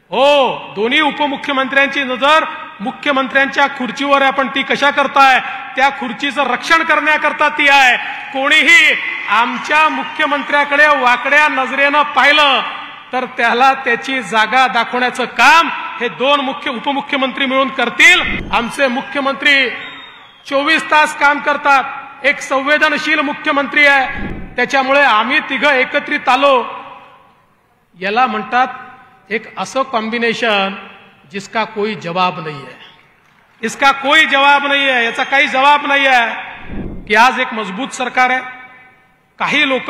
हो, दोन्ही उपमुख्यमंत्र्यांची नजर मुख्यमंत्र्यांच्या खुर्चीवर आहे, पण ती कशा करताय? त्या खुर्चीचं रक्षण करण्याकरता ती आहे. कोणीही आमच्या मुख्यमंत्र्याकडे वाकड्या नजरेनं पाहिलं तर त्याला त्याची जागा दाखवण्याचं काम हे दोन उपमुख्यमंत्री मिळून करतील. आमचे मुख्यमंत्री 24 तास काम करतात. एक संवेदनशील मुख्यमंत्री आहे, त्याच्यामुळे आम्ही तिघं एकत्रित आलो. याला म्हणतात एक असं कॉम्बिनेशन जिसका कोई जवाब नहीं है. इसका कोई जवाब नहीं है, याचा काही जवाब नाही आहे की आज एक मजबूत सरकार आहे. काही लोक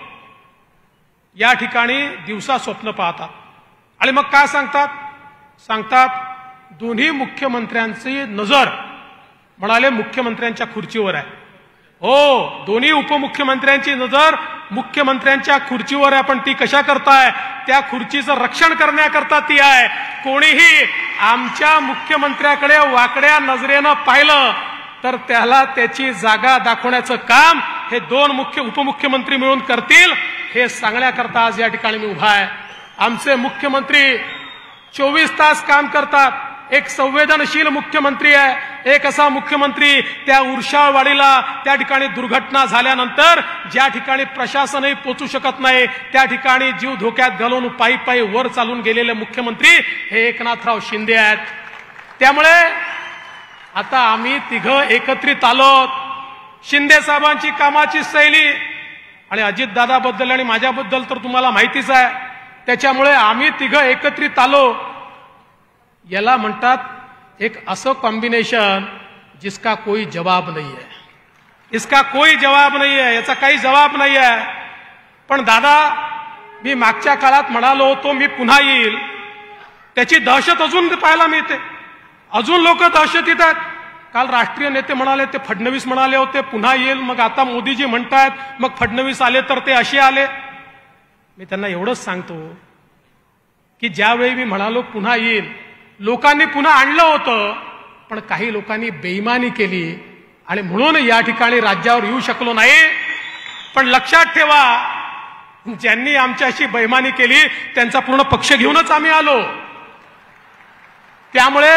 या ठिकाणी दिवसा स्वप्न पाहतात आणि मग काय सांगतात दोन्ही मुख्यमंत्र्यांची नजर म्हणाले मुख्यमंत्र्यांच्या खुर्चीवर आहे. हो, दोन्ही उपमुख्यमंत्र्यांची नजर मुख्यमंत्र्यांच्या खुर्चीवर आहे, पण ती कशा करताय? त्या खुर्चीचं रक्षण करण्याकरता ती आहे. कोणीही आमच्या मुख्यमंत्र्याकडे वाकड्या नजरेनं पाहिलं तर त्याला त्याची जागा दाखवण्याचं काम हे दोन उपमुख्यमंत्री मिळून करतील. हे सांगण्याकरता आज या ठिकाणी मी उभा आहे. आमचे मुख्यमंत्री 24 तास काम करतात. एक संवेदनशील मुख्यमंत्री आहे. एक असा मुख्यमंत्री त्या उर्शाळवाडीला त्या ठिकाणी दुर्घटना झाल्यानंतर ज्या ठिकाणी प्रशासनही पोहोचू शकत नाही त्या ठिकाणी जीव धोक्यात घालून पायी पायी वर चालून गेलेले मुख्यमंत्री हे एकनाथराव शिंदे आहेत. त्यामुळे आता आम्ही तिघं एकत्रित आलो. शिंदे साहेबांची कामाची शैली आणि अजितदादाबद्दल आणि माझ्याबद्दल तर तुम्हाला माहितीच आहे. त्याच्यामुळे आम्ही तिघं एकत्रित आलो. याला म्हणतात एक असं कॉम्बिनेशन जिसका कोई जवाब नहीं है. इसका कोई जवाब नहीं है, याचा काही जवाब नाही आहे. पण दादा, मी मागच्या काळात म्हणालो होतो मी पुन्हा येईल, त्याची दहशत अजून पाहायला मिळते. अजून लोक दहशतीत आहेत. काल राष्ट्रीय नेते म्हणाले, ते फडणवीस म्हणाले होते पुन्हा येईल, मग आता मोदीजी म्हणतायत, मग फडणवीस आले तर ते असे आले. मी त्यांना एवढंच सांगतो की ज्यावेळी मी म्हणालो पुन्हा येईल, लोकांनी पुन्हा आणलं होतं, पण काही लोकांनी बेईमानी केली आणि म्हणून या ठिकाणी राज्यावर येऊ शकलो नाही. पण लक्षात ठेवा, ज्यांनी आमच्याशी बेईमानी केली त्यांचा पूर्ण पक्ष घेऊनच आम्ही आलो. त्यामुळे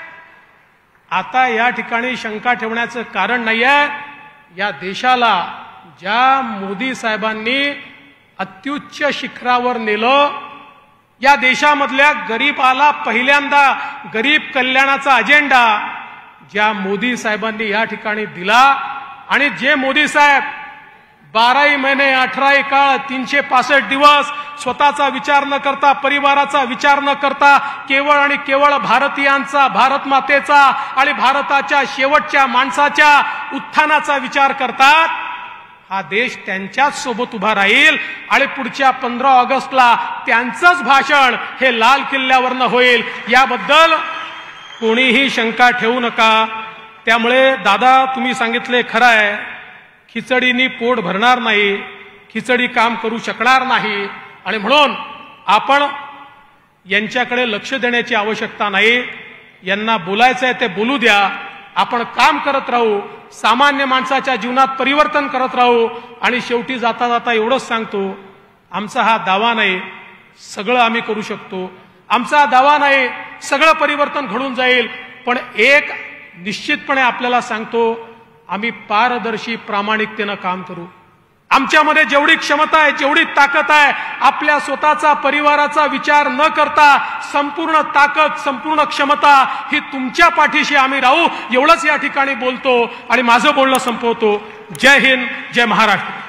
आता या ठिकाणी शंका ठेवण्याचं कारण नाहीये. या देशाला ज्या मोदी साहेबांनी अत्युच्च शिखरावर नेलं, या देशामधल्या गरीबाला पहिल्यांदा गरीब कल्याणाचा अजेंडा ज्या मोदी साहेबांनी या ठिकाणी दिला, आणि जे मोदी साहेब 12 महिने 18 काळ 365 दिवस स्वतःचा विचार न करता, परिवाराचा विचार न करता, केवळ आणि केवळ भारतीयांचा, भारत मातेचा आणि भारताच्या शेवटच्या माणसाच्या उत्थानाचा विचार करतात, हा देश त्यांच्याच सोबत उभा राहील आणि पुढच्या 15 ऑगस्टला त्यांचंच भाषण हे लाल किल्ल्यावरनं होईल. याबद्दल कोणीही शंका ठेवू नका. त्यामुळे दादा, तुम्ही सांगितले खरं आहे, खिचडीनी पोट भरणार नाही, खिचडी काम करू शकणार नाही, आणि म्हणून आपण यांच्याकडे लक्ष देण्याची आवश्यकता नाही. यांना बोलायचं आहे ते बोलू द्या. आपण काम करत राहू, सामान्य माणसाच्या जीवनात परिवर्तन करत राहू. आणि शेवटी जाता जाता एवढंच सांगतो, आमचा हा दावा नाही सगळं आम्ही करू शकतो, आमचा दावा नाही सगळं परिवर्तन घडून जाईल, पण एक निश्चितपणे आपल्याला सांगतो, आम्ही पारदर्शी प्रामाणिकतेनं काम करू. आमच्यामध्ये जेवढी क्षमता आहे, जेवढी ताकद आहे, आपल्या स्वतःचा परिवाराचा विचार न करता संपूर्ण ताकद, संपूर्ण क्षमता ही तुमच्या पाठीशी आम्ही राहू. एवढंच या ठिकाणी बोलतो आणि माझं बोलणं संपवतो. जय हिंद, जय महाराष्ट्र.